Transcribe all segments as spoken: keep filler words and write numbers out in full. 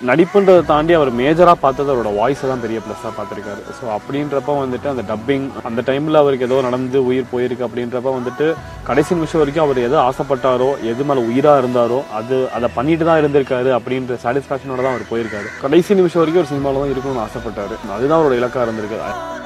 நடிப்புன்றதை தாண்டி அவர் மேஜராக பார்த்தது அவரோட வாய்ஸை தான் பெரிய ப்ளஸ்ஸாக பார்த்துருக்காரு. ஸோ அப்படின்றப்ப வந்துட்டு அந்த டப்பிங் அந்த டைமில் அவருக்கு ஏதோ நடந்து உயிர் போயிருக்கு அப்படின்றப்ப வந்துட்டு கடைசி நிமிஷம் வரைக்கும் அவர் எதோ ஆசைப்பட்டாரோ எது மேலே உயிராக இருந்தாரோ அது அதை பண்ணிட்டு தான் இருந்திருக்காரு அப்படின்ற சாட்டிஸ்ஃபேக்ஷனோட தான் அவர் போயிருக்காரு. கடைசி நிமிஷம் வரைக்கும் ஒரு சினிமாவில் தான் இருக்கணும்னு ஆசைப்பட்டாரு. அதுதான் அவரோட இலக்காக இருந்திருக்கு.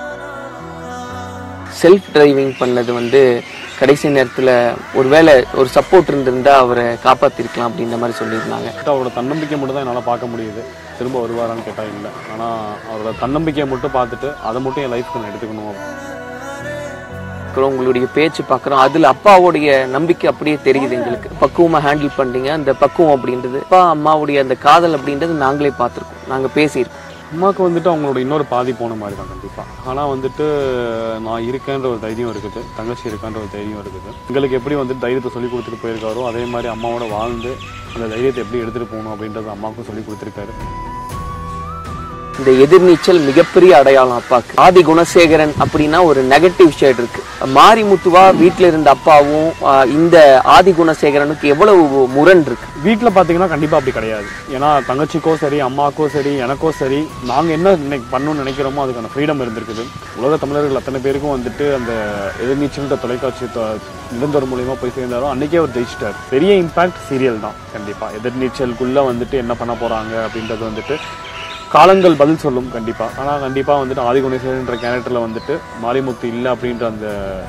செல்ஃப் டிரைவிங் பண்ணது வந்து கடைசி நேரத்தில் ஒருவேளை ஒரு சப்போர்ட் இருந்திருந்தா அவரை காப்பாற்றிருக்கலாம் அப்படின்ற மாதிரி சொல்லியிருந்தாங்க. அவரோட தன்னம்பிக்கை மட்டும் தான் என்னால் பார்க்க முடியுது. திரும்ப வருவாரான்னு கேட்டால் இல்லை. ஆனால் அவரோட தன்னம்பிக்கையை மட்டும் பார்த்துட்டு அதை மட்டும் என் லைஃப்க்கு நான் எடுத்துக்கணும். உங்களுடைய பேச்சு பார்க்குறோம், அதில் அப்பாவுடைய நம்பிக்கை அப்படியே தெரியுது எங்களுக்கு. பக்குவமாக ஹேண்டில் பண்ணுறீங்க. அந்த பக்குவம் அப்படின்றது அப்பா அம்மாவுடைய அந்த காதல் அப்படின்றது நாங்களே பார்த்துருக்கோம், நாங்கள் பேசியிருக்கோம். அம்மாவுக்கு வந்துட்டு அவங்களோட இன்னொரு பாதி போன மாதிரி தான் கண்டிப்பாக. ஆனால் வந்துட்டு நான் இருக்கேன்ற ஒரு தைரியம் இருக்குது, தங்கச்சி இருக்கான்ற ஒரு தைரியம் இருக்குது. எங்களுக்கு எப்படி வந்துட்டு தைரியத்தை சொல்லி கொடுத்துட்டு போயிருக்காரோ அதே மாதிரி அம்மாவோட வாழ்ந்து அந்த தைரியத்தை எப்படி எடுத்துகிட்டு போகணும் அப்படின்றத அம்மாவுக்கும் சொல்லி கொடுத்துருக்காரு. இந்த எதிர்நீச்சல் மிகப்பெரிய அடையாளம் அப்பாவுக்கு. ஆதி குணசேகரன் அப்படின்னா ஒரு நெகட்டிவ் ஷேட் இருக்கு. மாரிமுத்துவா வீட்டில் இருந்த அப்பாவும் இந்த ஆதி குணசேகரனுக்கு எவ்வளவு முரண் இருக்கு. வீட்டில் பார்த்தீங்கன்னா கண்டிப்பாக அப்படி கிடையாது. ஏன்னா தங்கச்சிக்கோ சரி அம்மாக்கோ சரி எனக்கோ சரி நாங்கள் என்ன இன்னைக்கு பண்ணணும்னு நினைக்கிறோமோ அதுக்கான ஃப்ரீடம் இருந்திருக்குது. உலக தமிழர்கள் அத்தனை பேருக்கும் வந்துட்டு அந்த எதிர்நீச்சல்ன்ற தொலைக்காட்சி நிரந்தர் மூலியமா போய் சேர்ந்தாலும் அன்றைக்கே அவர் ஜெயிச்சிட்டார். பெரிய இம்பாக்ட் சீரியல் தான் கண்டிப்பாக. எதிர்நீச்சலுக்குள்ளே வந்துட்டு என்ன பண்ண போகிறாங்க அப்படின்றது வந்துட்டு காலங்கள் பதில் சொல்லும் கண்டிப்பாக. ஆனால் கண்டிப்பாக வந்துட்டு ஆதி குணசேகரன்ற கேரக்டரில் வந்துட்டு மாரிமுத்து இல்லை அப்படின்ற அந்த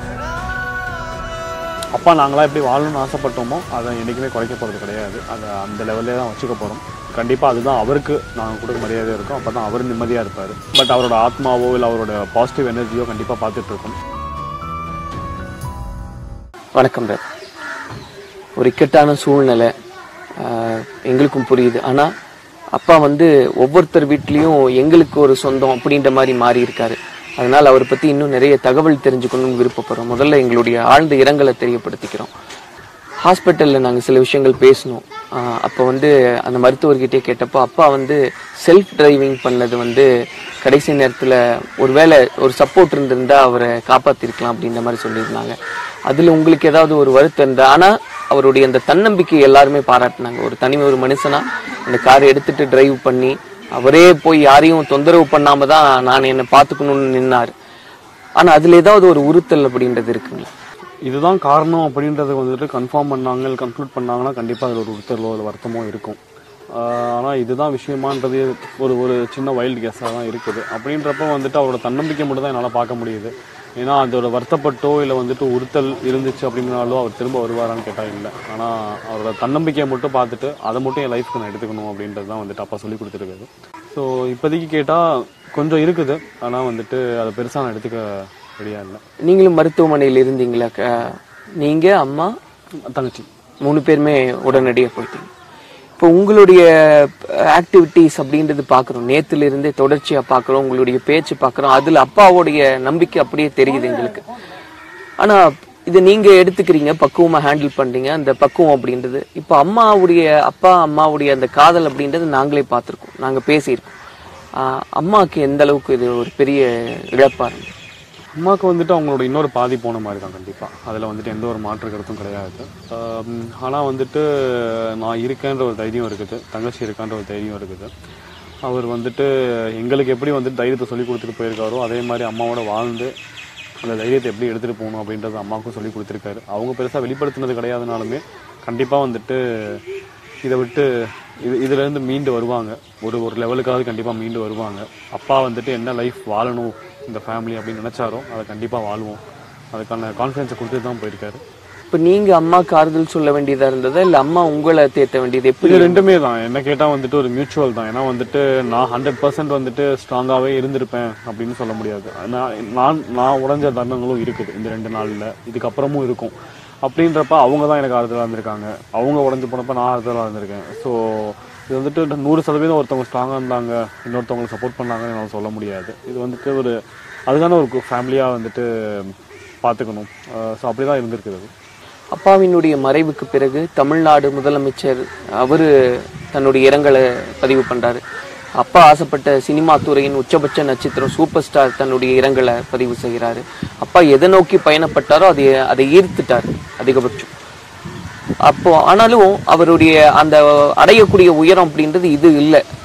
அப்பா நாங்களாம் எப்படி வாழணும்னு ஆசைப்பட்டோமோ அதை என்றைக்குமே குறைக்க போகிறது கிடையாது. அதை அந்த லெவல்லே தான் வச்சுக்க போகிறோம். கண்டிப்பாக அதுதான் அவருக்கு நாங்கள் கொடுக்க மரியாதையாக இருக்கும். அப்போ தான் அவர் நிம்மதியாக இருப்பார். பட் அவரோட ஆத்மாவோ இல்லை அவரோட பாசிட்டிவ் எனர்ஜியோ கண்டிப்பாக பார்த்துட்ருக்கோம். வணக்கம் சார். ஒரு இக்கட்டான சூழ்நிலை எங்களுக்கும் புரியுது. ஆனால் அப்பா வந்து ஒவ்வொருத்தர் வீட்லேயும் எங்களுக்கு ஒரு சொந்தம் அப்படின்ற மாதிரி மாறி இருக்காரு. அதனால் அவரை பற்றி இன்னும் நிறைய தகவல் தெரிஞ்சுக்கணும்னு விருப்பப்படுறோம். முதல்ல எங்களுடைய ஆழ்ந்த இரங்கலை தெரியப்படுத்திக்கிறோம். ஹாஸ்பிட்டலில் நாங்கள் சில விஷயங்கள் பேசணும். அப்போ வந்து அந்த மருத்துவர்கிட்டே கேட்டப்போ அப்பா வந்து செல்ஃப் டிரைவிங் பண்ணது வந்து கடைசி நேரத்தில் ஒருவேளை ஒரு சப்போர்ட் இருந்திருந்தா அவரை காப்பாற்றிருக்கலாம் அப்படின்ற மாதிரி சொல்லியிருந்தாங்க. அதில் உங்களுக்கு ஏதாவது ஒரு வருத்தம் இருந்தா? ஆனால் அவருடைய அந்த தன்னம்பிக்கை எல்லாருமே பாராட்டினாங்க. ஒரு தனி ஒரு மனுஷனா அந்த காரை எடுத்துட்டு டிரைவ் பண்ணி அவரே போய் யாரையும் தொந்தரவு பண்ணாம தான் நான் என்னை பார்த்துக்கணும்னு நின்னார். ஆனால் அதில் ஏதாவது ஒரு உறுத்தல் அப்படின்றது இருக்குங்களா? இதுதான் காரணம் அப்படின்றத வந்துட்டு கன்ஃபார்ம் பண்ணாங்க கன்க்ளூட் பண்ணாங்கன்னா கண்டிப்பாக அதில் ஒரு உறுத்தலோ இல்லை வருத்தமோ இருக்கும். ஆனால் இதுதான் விஷயமான்றது ஒரு ஒரு சின்ன வைல்டு கெஸ்ஸாக தான் இருக்குது. அப்படின்றப்ப வந்துட்டு அவரோட தன்னம்பிக்கை மட்டும் தான் என்னால் பார்க்க முடியுது. ஏன்னா அதோட வருத்தப்பட்டோ இல்லை வந்துட்டு உறுத்தல் இருந்துச்சு அப்படின்னாலும் அவர் திரும்ப வருவாரான்னு கேட்டால் இல்லை. ஆனால் அவரோட தன்னம்பிக்கையை மட்டும் பார்த்துட்டு அதை மட்டும் என் லைஃப்க்கு நான் எடுத்துக்கணும் அப்படின்றது தான் வந்துட்டு அப்பா சொல்லி கொடுத்துருக்காரு. ஸோ இப்போதைக்கு கேட்டால் கொஞ்சம் இருக்குது. ஆனால் வந்துட்டு அதை பெருசாக நான் எடுத்துக்க ரெடியாக இல்லை. நீங்களும் மருத்துவமனையில் இருந்தீங்களா? நீங்கள் அம்மா தங்கச்சி மூணு பேருமே உடனடியாக போயிட்டீங்க. இப்போ உங்களுடைய ஆக்டிவிட்டீஸ் அப்படின்றது பார்க்குறோம், நேற்றுல இருந்தே தொடர்ச்சியாக பார்க்குறோம், உங்களுடைய பேச்சு பார்க்குறோம், அதில் அப்பாவுடைய நம்பிக்கை அப்படியே தெரியுது எங்களுக்கு. ஆனால் இதை நீங்கள் எடுத்துக்கிறீங்க, பக்குவமாக ஹேண்டில் பண்ணுறீங்க. அந்த பக்குவம் அப்படின்றது இப்போ அம்மாவுடைய அப்பா அம்மாவுடைய அந்த காதல் அப்படின்றது நாங்களே பார்த்துருக்கோம், நாங்கள் பேசியிருக்கோம். அம்மாவுக்கு எந்த அளவுக்கு இது ஒரு பெரிய இழப்பாக இருந்தது? அம்மாவுக்கு வந்துட்டு அவங்களோட இன்னொரு பாதி போன மாதிரி தான் கண்டிப்பாக. அதில் வந்துட்டு எந்த ஒரு மாற்று கருத்தும் கிடையாது. ஆனால் வந்துட்டு நான் இருக்கேன்ற ஒரு தைரியம் இருக்குது, தங்கச்சி இருக்கான்ற ஒரு தைரியம் இருக்குது. அவர் வந்துட்டு எங்களுக்கு எப்படி வந்துட்டு தைரியத்தை சொல்லி கொடுத்துட்டு போயிருக்காரோ அதே மாதிரி அம்மாவோட வாழ்ந்து அந்த தைரியத்தை எப்படி எடுத்துகிட்டு போகணும் அப்படின்றது அம்மாவுக்கும் சொல்லி கொடுத்துருக்காரு. அவங்க பெருசாக வெளிப்படுத்தினது கிடையாதுனாலுமே கண்டிப்பாக வந்துட்டு இதை விட்டு இது இதுலேருந்து மீண்டு வருவாங்க. ஒரு ஒரு லெவலுக்காவது கண்டிப்பாக மீண்டு வருவாங்க. அப்பா வந்துட்டு என்ன லைஃப் வாழணும் இந்த ஃபேமிலி அப்படின்னு நினச்சாரோ அதை கண்டிப்பாக வாழ்வோம். அதுக்கான கான்ஃபிடன்ஸை கொடுத்துட்டு தான் போயிருக்காரு. இப்போ நீங்கள் அம்மாவுக்கு ஆறுதல் சொல்ல வேண்டியதாக இருந்ததா இல்லை அம்மா உங்களை தேற்ற வேண்டியது? எப்படி? இது ரெண்டுமே தான். என்ன கேட்டால் வந்துட்டு ஒரு மியூச்சுவல் தான். ஏன்னா வந்துட்டு நான் ஹண்ட்ரட் பர்சன்ட் வந்துட்டு ஸ்ட்ராங்காகவே இருந்திருப்பேன் அப்படின்னு சொல்ல முடியாது. நான் நான் நான் உடஞ்ச தருணங்களும் இருக்குது இந்த ரெண்டு நாளில், இதுக்கப்புறமும் இருக்கும். அப்படின்றப்ப அவங்க தான் எனக்கு ஆறுதலாக இருந்திருக்காங்க. அவங்க உடஞ்சி போனப்போ நான் ஆறுதலாக இருந்திருக்கேன். ஸோ இது வந்துட்டு நூறு சதவீதம் ஒருத்தவங்க ஸ்ட்ராங்காக இருந்தாங்க இன்னொருத்தவங்களுக்கு சப்போர்ட் பண்ணாங்கன்னு என்னால் சொல்ல முடியாது. இது வந்துட்டு ஒரு அதுதானே ஒரு ஃபேமிலியாக வந்துட்டு பார்த்துக்கணும். ஸோ அப்படி தான் இருந்திருக்குது. அப்பாவினுடைய மறைவுக்கு பிறகு தமிழ்நாடு முதலமைச்சர் அவர் தன்னுடைய இரங்கலை பதிவு பண்ணுறாரு. அப்பா ஆசைப்பட்ட சினிமா துறையின் உச்சபட்ச நட்சத்திரம் சூப்பர் ஸ்டார் தன்னுடைய இரங்கலை பதிவு செய்கிறாரு. அப்பா எதை நோக்கி பயணப்பட்டாரோ அதை அதை ஈர்த்துட்டார் அதிகபட்சம். அப்போ ஆனாலும் அவருடைய அந்த அடையக்கூடிய உயரம் அப்படின்றது இது இல்லை.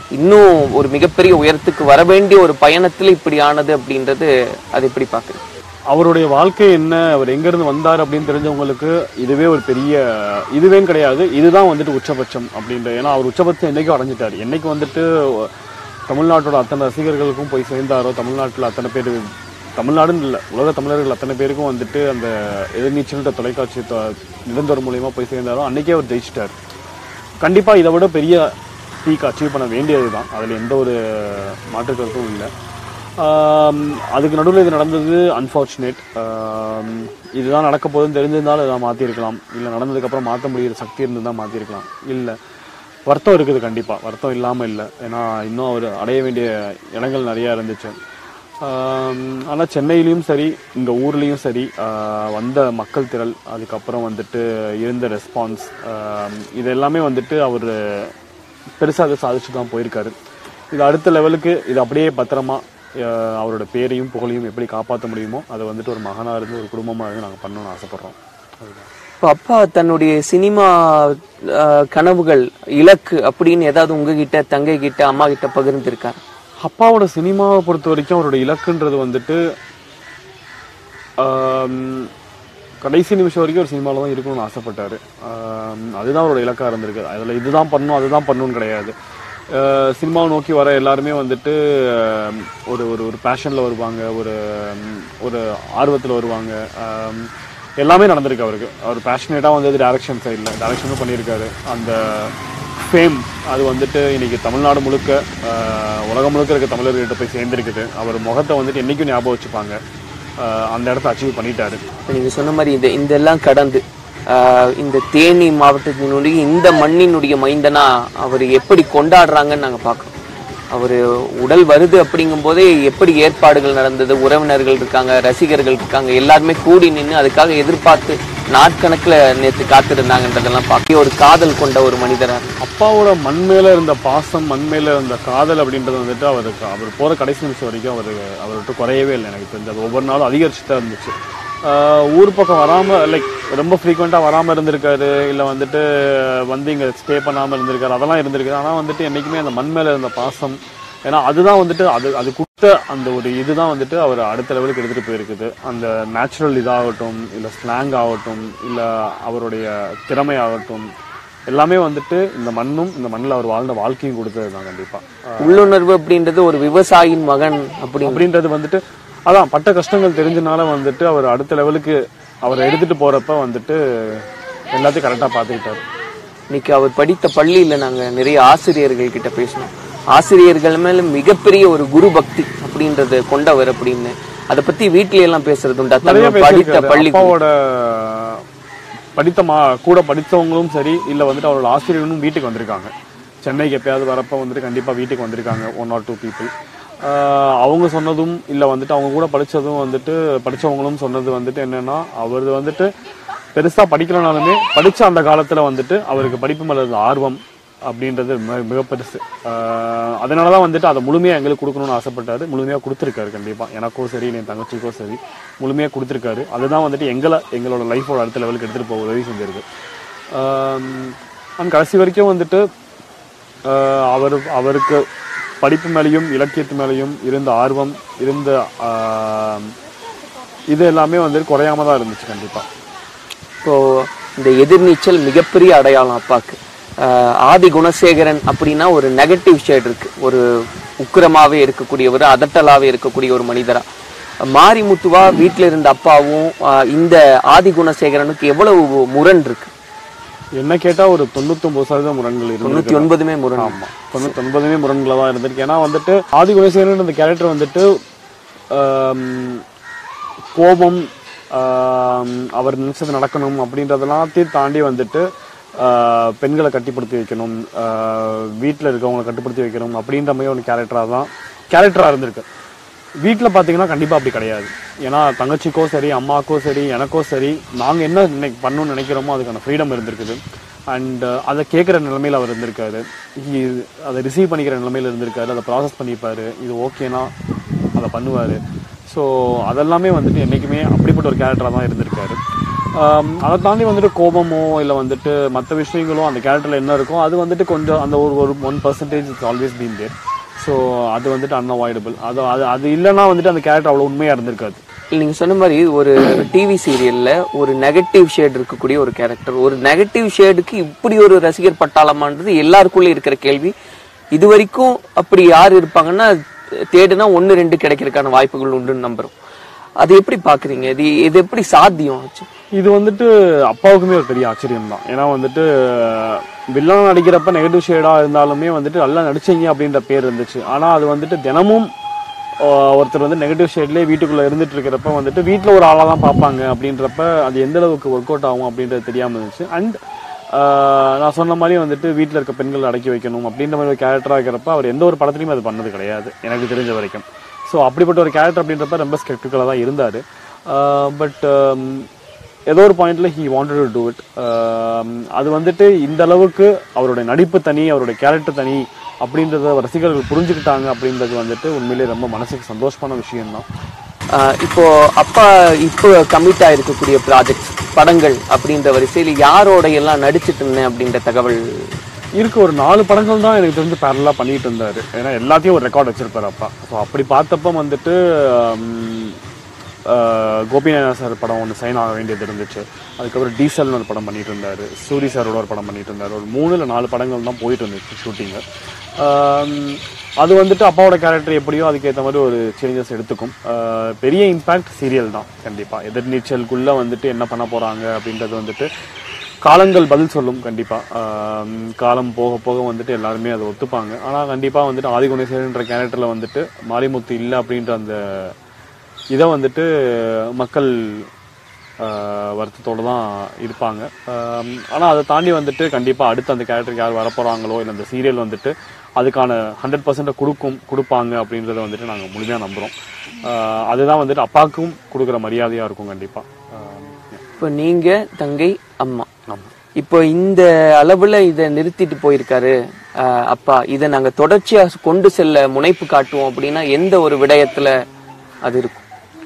இன்னும் ஒரு மிகப்பெரிய உயரத்துக்கு வர வேண்டிய ஒரு பயணத்துல இப்படி ஆனது அப்படின்றது அது எப்படி பாக்குறீங்க? அவருடைய வாழ்க்கை என்ன, அவர் எங்கேருந்து வந்தார் அப்படின்னு தெரிஞ்சவங்களுக்கு இதுவே ஒரு பெரிய இதுவேன்னு கிடையாது, இதுதான் வந்துட்டு உச்சபட்சம் அப்படின்ற. ஏன்னா அவர் உச்சபட்சம் என்னைக்கும் அடைஞ்சிட்டார். என்னைக்கு வந்துட்டு தமிழ்நாட்டோட அத்தனை ரசிகர்களுக்கும் போய் சேர்ந்தாரோ, தமிழ்நாட்டில் அத்தனை பேர், தமிழ்நாடுன்னு இல்லை உலக தமிழர்கள் அத்தனை பேருக்கும் வந்துட்டு அந்த எதிர்நீச்சல்ன்ற தொலைக்காட்சி நிரந்தர மூலியமாக போய் சேர்ந்தாரோ அன்றைக்கே அவர் ஜெயிச்சிட்டார். கண்டிப்பாக இதை விட பெரிய பீக் அச்சீவ் பண்ண வேண்டியது தான், அதில் எந்த ஒரு மாற்று கருத்தும் இல்லை. அதுக்கு நடுவில் இது நடந்தது அன்ஃபார்ச்சுனேட். இதுதான் நடக்க போகுதுன்னு தெரிஞ்சிருந்தாலும் இதை மாற்றிருக்கலாம், இல்லை நடந்ததுக்கப்புறம் மாற்ற முடிகிற சக்தி இருந்து தான் மாற்றிருக்கலாம். இல்லை, வருத்தம் இருக்குது, கண்டிப்பாக வருத்தம் இல்லாமல் இல்லை. ஏன்னா இன்னும் அவர் அடைய வேண்டிய இடங்கள் நிறையா இருந்துச்சு. ஆனால் சென்னையிலையும் சரி, இங்கே ஊர்லேயும் சரி, வந்த மக்கள் திரள், அதுக்கப்புறம் வந்துட்டு இருந்த ரெஸ்பான்ஸ், இது எல்லாமே வந்துட்டு அவர் பெருசாக அதை சாதிச்சு தான் போயிருக்காரு. இது அடுத்த லெவலுக்கு இது அப்படியே பத்திரமா அவரோட பேரையும் புகழையும் எப்படி காப்பாற்ற முடியுமோ அதை வந்துட்டு ஒரு மகனாக இருந்து ஒரு குடும்பமாக இருந்து நாங்கள் பண்ணணும்னு ஆசைப்பட்றோம். அதுதான். இப்போ அப்பா தன்னுடைய சினிமா கனவுகள், இலக்கு அப்படின்னு ஏதாவது உங்ககிட்ட, தங்கை கிட்ட, அம்மா கிட்ட பகிர்ந்துருக்காரு? அப்பாவோட சினிமாவை பொறுத்த வரைக்கும் அவரோட இலக்குன்றது வந்துட்டு கடைசி நிமிஷம் வரைக்கும் ஒரு சினிமாவில் தான் இருக்கணும்னு ஆசைப்பட்டார். அதுதான் அவரோட இலக்காக இருந்திருக்கு. அதில் இதுதான் பண்ணணும் அதுதான் பண்ணணும்னு கிடையாது. சினிமாவை நோக்கி வர எல்லாருமே வந்துட்டு ஒரு ஒரு ஒரு பேஷனில் வருவாங்க, ஒரு ஒரு ஆர்வத்தில் வருவாங்க. எல்லாமே நடந்திருக்கு அவருக்கு. அவர் பேஷனேட்டாக வந்தது டேரக்ஷன் சைடில், டேரக்ஷனும் பண்ணியிருக்காரு. அந்த ஃபேம் அது வந்துட்டு இன்னைக்கு தமிழ்நாடு முழுக்க, உலகம் முழுக்க இருக்க தமிழர்கிட்ட போய் சேர்ந்துருக்குது. அவர் முகத்தை வந்துட்டு என்றைக்கும் ஞாபகம் வச்சுப்பாங்க. அந்த இடத்த அச்சீவ் பண்ணிட்டாரு. நீங்கள் சொன்ன மாதிரி இந்த இந்த எல்லாம் கடந்து இந்த தேனி மாவட்டத்தினுடைய இந்த மண்ணினுடைய மைந்தனா அவர் எப்படி கொண்டாடுறாங்கன்னு நாங்கள் பார்க்குறோம். அவர் உடல் வருது அப்படிங்கும் போதே எப்படி ஏற்பாடுகள் நடந்தது, உறவினர்கள் இருக்காங்க, ரசிகர்கள் இருக்காங்க, எல்லாருமே கூடி நின்று அதுக்காக எதிர்பார்த்து நாட்கணக்கில் நேற்று காத்திருந்தாங்கன்றதெல்லாம் பார்க்க ஒரு காதல் கொண்ட ஒரு மனிதராக. அப்பாவோட மண் மேலே இருந்த பாசம், மண் மேலே இருந்த காதல் அப்படின்றது வந்துட்டு அவருக்கு அவர் போகிற கடைசி நிமிஷம் வரைக்கும் அவர் அவர்கிட்ட குறையவே இல்லை. எனக்கு தெரிஞ்சு அது ஒவ்வொரு நாளும் அதிகரிச்சுட்டு தான் இருந்துச்சு. ஊர் பக்கம் வராமல், லைக் ரொம்ப ஃப்ரீக்வெண்ட்டாக வராமல் இருந்திருக்காரு, இல்லை வந்துட்டு வந்து இங்கே ஸ்டே பண்ணாமல் இருந்திருக்காரு, அதெல்லாம் இருந்திருக்காரு. ஆனால் வந்துட்டு என்றைக்குமே அந்த மண் மேலே இருந்த பாசம், ஏன்னா அதுதான் வந்துட்டு அது அது கொடுத்த அந்த ஒரு இதுதான் வந்துட்டு அவர் அடுத்த லெவலுக்கு எடுத்துகிட்டு போயிருக்குது. அந்த நேச்சுரல் இதாகட்டும், இல்லை ஸ்லாங் ஆகட்டும், இல்லை அவருடைய திறமை ஆகட்டும், எல்லாமே வந்துட்டு இந்த மண்ணும் இந்த மண்ணில் அவர் வாழ்ந்த வாழ்க்கையும் கொடுத்தது தான். கண்டிப்பாக உள்ளுணர்வு அப்படின்றது ஒரு விவசாயியின் மகன் அப்படி அப்படின்றது வந்துட்டு அதான் பட்ட கஷ்டங்கள் தெரிஞ்சனால வந்துட்டு அவர் அடுத்த லெவலுக்கு அவரை எடுத்துகிட்டு போகிறப்ப வந்துட்டு எல்லாத்தையும் கரெக்டாக பார்த்துக்கிட்டார். இன்னைக்கு அவர் படித்த பள்ளியில் நாங்கள் நிறைய ஆசிரியர்கள் கிட்ட பேசணும். ஆசிரியர்கள் மேலே மிகப்பெரிய ஒரு குரு பக்தி அப்படின்றத கொண்டவர் அப்படின்னு, அதை பற்றி வீட்டில எல்லாம் பேசுறது உண்டா? படித்த பள்ளி, அப்பாவோட படித்த மா கூட படித்தவங்களும் சரி, இல்லை வந்துட்டு அவரோட ஆசிரியர்களும் வீட்டுக்கு வந்திருக்காங்க. சென்னைக்கு எப்பயாவது வரப்போ வந்துட்டு கண்டிப்பாக வீட்டுக்கு வந்திருக்காங்க ஒன் ஆர் டூ பீப்புள். அவங்க சொன்னதும் இல்லை வந்துட்டு அவங்க கூட படித்ததும் வந்துட்டு படித்தவங்களும் சொன்னது வந்துட்டு என்னென்னா, அவர் வந்துட்டு பெருசாக படிக்கலனாலுமே படித்த அந்த காலத்தில் வந்துட்டு அவருக்கு படிப்பு மேலே இருந்த ஆர்வம் அப்படின்றது மிக மிக பெருசு. அதனால தான் வந்துட்டு அதை முழுமையாக எங்களுக்கு கொடுக்கணும்னு ஆசைப்பட்டாரு. முழுமையாக கொடுத்துருக்காரு. கண்டிப்பாக எனக்கோ சரி, என் தங்கச்சிக்கோ சரி முழுமையாக கொடுத்துருக்காரு. அதுதான் வந்துட்டு எங்களை எங்களோட லைஃபோட அடுத்த லெவலுக்கு எடுத்துகிட்டு போக உதவி செஞ்சிருக்கு. அண்ட் கடைசி வரைக்கும் வந்துட்டு அவர் அவருக்கு படிப்பு மேலேயும் இலக்கியத்து மேலேயும் இருந்த ஆர்வம், இருந்த இது எல்லாமே வந்துட்டு குறையாம தான் இருந்துச்சு. கண்டிப்பாக இப்போ இந்த எதிர்நீச்சல் மிகப்பெரிய அடையாளம் அப்பாவுக்கு. ஆதி குணசேகரன் அப்படின்னா ஒரு நெகட்டிவ் ஷேட் இருக்கு, ஒரு உக்கிரமாவே இருக்கக்கூடியவர், அதட்டலாவே இருக்கக்கூடிய ஒரு மனிதரா. மாரிமுத்துவா வீட்டில் இருந்த அப்பாவும் இந்த ஆதி குணசேகரனுக்கு எவ்வளவு முரண் இருக்கு? என்ன கேட்டால் ஒரு தொண்ணூத்தி ஒன்பது சதவீதம் முரண்கள் இருக்கு. தொண்ணூத்தி ஒன்பதுமே முரண். ஆமாம், தொண்ணூத்தி ஒன்பதுமே முரண்களாக தான் இருந்திருக்கு. ஏன்னா வந்துட்டு ஆதி குணசேகரன் அந்த கேரக்டர் வந்துட்டு கோபம், அவர் நினைச்சது நடக்கணும் அப்படின்றதெல்லாத்தையும் தாண்டி வந்துட்டு பெண்களை கட்டிப்படுத்தி வைக்கணும், வீட்டில் இருக்கவங்களை கட்டுப்படுத்தி வைக்கணும் அப்படின்ற மாதிரி ஒரு கேரக்டராக தான் கேரக்டராக இருந்திருக்கு. வீட்டில் பார்த்தீங்கன்னா கண்டிப்பாக அப்படி கிடையாது. ஏன்னா தங்கச்சிக்கோ சரி, அம்மாக்கோ சரி, எனக்கோ சரி, நாங்கள் என்ன நினை பண்ணணும்னு நினைக்கிறோமோ அதுக்கான ஃப்ரீடம் இருந்திருக்குது. அண்ட் அதை கேட்குற நிலைமையில் அவர் இருந்திருக்காரு, அதை ரிசீவ் பண்ணிக்கிற நிலைமையில் இருந்திருக்காரு, அதை ப்ராசஸ் பண்ணிப்பார், இது ஓகேனா அதை பண்ணுவார். ஸோ அதெல்லாமே வந்துட்டு என்றைக்குமே அப்படிப்பட்ட ஒரு கேரக்டராக தான் இருந்திருக்காரு. அதை தாண்டி வந்துட்டு கோபமோ இல்லை வந்துட்டு மற்ற விஷயங்களோ அந்த கேரக்டரில் என்ன இருக்கோ அது வந்துட்டு கொஞ்சம் அந்த ஒரு ஒரு one percentage it's always been there. So அது வந்துட்டு அன்அவாய்டபிள். அது அது அது இல்லைன்னா வந்துட்டு அந்த கேரக்டர் அவ்வளோ உண்மையாக இருந்திருக்காது. நீங்க சொன்ன மாதிரி ஒரு டிவி சீரியல்ல ஒரு நெகட்டிவ் ஷேட் இருக்கக்கூடிய ஒரு கேரக்டர், ஒரு நெகட்டிவ் ஷேடுக்கு இப்படி ஒரு ரசிகர் பட்டாளமான்றது எல்லாருக்குள்ளே இருக்கிற கேள்வி. இது வரைக்கும் அப்படி யார் இருப்பாங்கன்னா தேடுனா ஒன்னு ரெண்டு கிடைக்கிறதுக்கான வாய்ப்புகள் உண்டுன்னு நம்புறோம். அது எப்படி பாக்குறீங்க? இது இது எப்படி சாத்தியம் ஆச்சு? இது வந்துட்டு அப்பாவுக்குமே ஒரு பெரிய ஆச்சரியம் தான். ஏன்னா வந்துட்டு வில்லன் நடிக்கிறப்ப நெகட்டிவ் ஷேடா இருந்தாலுமே வந்துட்டு நல்லா நடிச்சீங்க அப்படின்ற பேர் இருந்துச்சு. ஆனா அது வந்துட்டு தினமும் ஒருத்தர் வந்து நெகட்டிவ் ஷேட்லேயே வீட்டுக்குள்ளே இருந்துட்டு இருக்கிறப்ப வந்துட்டு வீட்டில் ஒரு ஆளாக தான் பார்ப்பாங்க அப்படின்றப்ப அது எந்த அளவுக்கு ஒர்க் அவுட் ஆகும் அப்படின்றது தெரியாமல் இருந்துச்சு. அண்ட் நான் சொன்ன மாதிரி வந்துட்டு வீட்டில் இருக்க பெண்கள் அடக்கி வைக்கணும் அப்படின்ற மாதிரி ஒரு கேரக்டராக இருக்கிறப்ப அவர் எந்த ஒரு படத்துலையும் அது பண்ணது கிடையாது எனக்கு தெரிஞ்ச வரைக்கும். ஸோ அப்படிப்பட்ட ஒரு கேரக்டர் அப்படின்றப்ப ரொம்ப ஸ்கெப்டிக்கலாக தான் இருந்தார். பட் ஏதோ ஒரு பாயிண்ட்ல he wanted to do it. அது வந்துட்டு இந்த அளவுக்கு அவருடைய நடிப்பு தனி, அவருடைய கேரக்டர் தனி அப்படின்றத ரசிகர்கள் புரிஞ்சுக்கிட்டாங்க அப்படின்றது வந்துட்டு உண்மையிலேயே ரொம்ப மனசுக்கு சந்தோஷமான விஷயம்தான். இப்போ அப்பா இப்போ கமிட் ஆயிருக்கக்கூடிய ப்ராஜெக்ட் படங்கள் அப்படின்ற வரிசையில் யாரோட எல்லாம் நடிச்சிட்டு இருந்தேன் அப்படின்ற தகவல் இருக்கு. ஒரு நாலு படங்கள் தான் எனக்கு தெரிஞ்சு பேரலா பண்ணிட்டு இருந்தாரு. ஏன்னா எல்லாத்தையும் ஒரு ரெக்கார்ட் வச்சிருப்பாரு அப்பா. ஸோ அப்படி பார்த்தப்ப வந்துட்டு கோபிநாத் சார் படம் ஒன்று சைன் ஆக வேண்டியது இருந்துச்சு. அதுக்கப்புறம் டீசல்னு ஒரு படம் பண்ணிட்டு இருந்தாரு. சூரி சாரோட ஒரு படம் பண்ணிட்டு இருந்தாரு. ஒரு மூணு இல்லை நாலு படங்கள் தான் போயிட்டு இருந்துச்சு ஷூட்டிங்கு. அது வந்துட்டு அப்பாவோட கேரக்டர் எப்படியோ அதுக்கேற்ற மாதிரி ஒரு சேஞ்சஸ் எடுத்துக்கும். பெரிய இம்பேக்ட் சீரியல் தான் கண்டிப்பாக. எதிர் நீச்சலுக்குள்ளே வந்துட்டு என்ன பண்ண போகிறாங்க அப்படின்றது வந்துட்டு காலங்கள் பதில் சொல்லும். கண்டிப்பாக காலம் போக போக வந்துட்டு எல்லாருமே அதை ஒத்துப்பாங்க. ஆனால் கண்டிப்பாக வந்துட்டு ஆதிகுணேஸ்வரன்ற கேரக்டரில் வந்துட்டு மாரிமுத்து இல்லை அப்படின்ற அந்த இதை வந்துட்டு மக்கள் வருத்தத்தோடு தான் இருப்பாங்க. ஆனால் அதை தாண்டி வந்துட்டு கண்டிப்பாக அடுத்து அந்த கேரக்டருக்கு யார் வரப்போகிறாங்களோ இல்லை அந்த சீரியல் வந்துட்டு அதுக்கான ஹண்ட்ரட் பர்சன்ட்டை கொடுக்கும் கொடுப்பாங்க அப்படின்றத வந்துட்டு நாங்கள் முழுமையாக நம்புகிறோம். அதுதான் வந்துட்டு அப்பாவுக்கும் கொடுக்குற மரியாதையாக இருக்கும் கண்டிப்பாக. இப்போ நீங்கள் தங்கை அம்மா இப்போ இந்த அளவில் இதை நிறுத்திட்டு போயிருக்காரு அப்பா, இதை நாங்கள் தொடர்ச்சியாக கொண்டு செல்ல முனைப்பு காட்டுவோம் அப்படின்னா எந்த ஒரு விடயத்தில் அது இருக்கும்?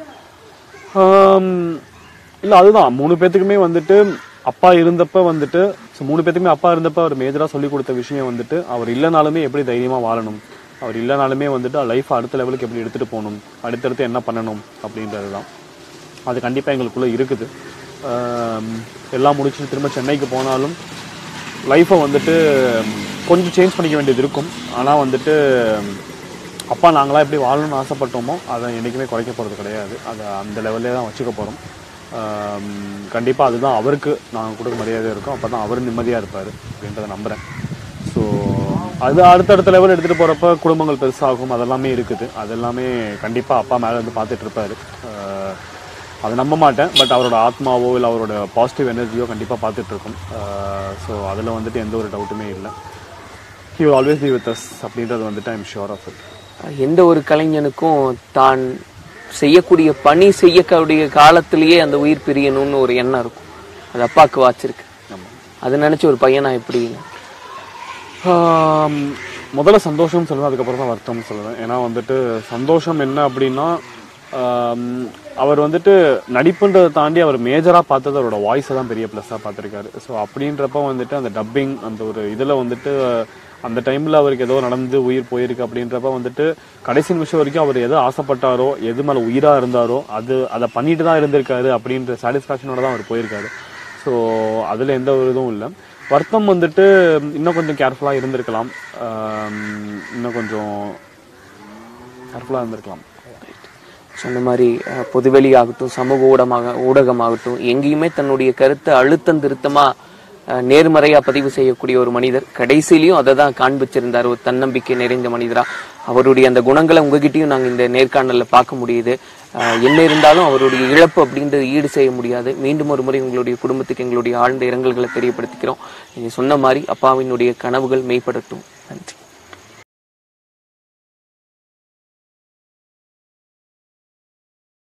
இல்லை அதுதான் மூணு பேத்துக்குமே வந்துட்டு அப்பா இருந்தப்ப வந்துட்டு ஸோ மூணு பேத்துக்குமே அப்பா இருந்தப்ப அவர் மேஜராக சொல்லி கொடுத்த விஷயம் வந்துட்டு அவர் இல்லைனாலுமே எப்படி தைரியமாக வாழணும், அவர் இல்லைனாலுமே வந்துட்டு லைஃப் அடுத்த லெவலுக்கு எப்படி எடுத்துகிட்டு போகணும், அடுத்தடுத்து என்ன பண்ணணும் அப்படின்றது தான். அது கண்டிப்பாக எங்களுக்குள்ளே இருக்குது. எல்லாம் முடிச்சுட்டு திரும்ப சென்னைக்கு போனாலும் லைஃப்பை வந்துட்டு கொஞ்சம் சேஞ்ச் பண்ணிக்க வேண்டியது இருக்கும். ஆனால் வந்துட்டு அப்பா நாங்களாம் எப்படி வாழணும்னு ஆசைப்பட்டோமோ அதை என்றைக்குமே குறைக்க போகிறது கிடையாது. அதை அந்த லெவல்லே தான் வச்சுக்க போகிறோம். கண்டிப்பாக அதுதான் அவருக்கு நாங்கள் கொடுக்க மரியாதையாக இருக்கும். அப்போ தான் அவர் நிம்மதியாக இருப்பார் அப்படின்றத நம்புகிறேன். ஸோ அது அடுத்தடுத்த லெவல் எடுத்துகிட்டு போகிறப்ப குடும்பங்கள் பெருசாகும், அதெல்லாமே இருக்குது. அதெல்லாமே கண்டிப்பாக அப்பா மேலே வந்து பார்த்துட்டு இருப்பார். அதை நம்ப மாட்டேன். பட் அவரோட ஆத்மாவோ இல்லை அவரோட பாசிட்டிவ் எனர்ஜியோ கண்டிப்பாக பார்த்துட்ருக்கோம். ஸோ அதில் வந்துட்டு எந்த ஒரு டவுட்டுமே இல்லை. He will always be with us அப்படின்றது வந்துட்டு I am sure of it. எந்த ஒரு கலைஞனுக்கும் தான் செய்யக்கூடிய பணி செய்யக்கூடிய காலத்திலேயே அந்த உயிர் பிரியணும்னு ஒரு எண்ணம் இருக்கும். அது அப்பாவுக்கு வாச்சிருக்கு. அதை நினச்சி ஒரு பையனா எப்படி? முதல்ல சந்தோஷம் சொல்லுவேன், அதுக்கப்புறம் தான் வருத்தம்னு சொல்லுவேன். ஏன்னா வந்துட்டு சந்தோஷம் என்ன அப்படின்னா அவர் வந்துட்டு நடிப்புன்றதை தாண்டி அவர் மேஜராக பார்த்தது அவரோட வாய்ஸை தான் பெரிய ப்ளஸ்ஸாக பார்த்துருக்காரு. ஸோ அப்படின்றப்ப வந்துட்டு அந்த டப்பிங் அந்த ஒரு இதில் வந்துட்டு அந்த டைமில் அவருக்கு ஏதோ நடந்து உயிர் போயிருக்கு அப்படின்றப்ப வந்துட்டு கடைசி நிமிஷம் வரைக்கும் அவர் எது ஆசைப்பட்டாரோ எது மேலே உயிராக இருந்தாரோ அது அதை பண்ணிட்டு தான் இருந்திருக்காரு அப்படின்ற சாட்டிஸ்ஃபேக்ஷனோட தான் அவர் போயிருக்காரு. ஸோ அதில் எந்த ஒரு இதுவும் இல்லை. வருத்தம் வந்துட்டு இன்னும் கொஞ்சம் கேர்ஃபுல்லாக இருந்திருக்கலாம், இன்னும் கொஞ்சம் கேர்ஃபுல்லாக இருந்திருக்கலாம். சொன்ன மாதிரி பொதுவெளி ஆகட்டும், சமூக ஊடகமாக ஊடகமாகட்டும், எங்கேயுமே தன்னுடைய கருத்தை அழுத்தம் திருத்தமாக நேர்மறையா பதிவு செய்யக்கூடிய ஒரு மனிதர். கடைசியிலையும் அதை தான் காண்பிச்சிருந்தார், ஒரு தன்னம்பிக்கை நிறைந்த மனிதரா. அவருடைய அந்த குணங்களை உங்ககிட்டயும் நாங்கள் இந்த நேர்காணல்ல பார்க்க முடியுது. என்ன இருந்தாலும் அவருடைய இழப்பு அப்படின்றது ஈடு செய்ய முடியாது. மீண்டும் ஒரு முறை உங்களுடைய குடும்பத்துக்கு எங்களுடைய ஆழ்ந்த இரங்கல்களை தெரியப்படுத்திக்கிறோம். நீங்க சொன்ன மாதிரி அப்பாவினுடைய கனவுகள் மெய்ப்படட்டும். நன்றி.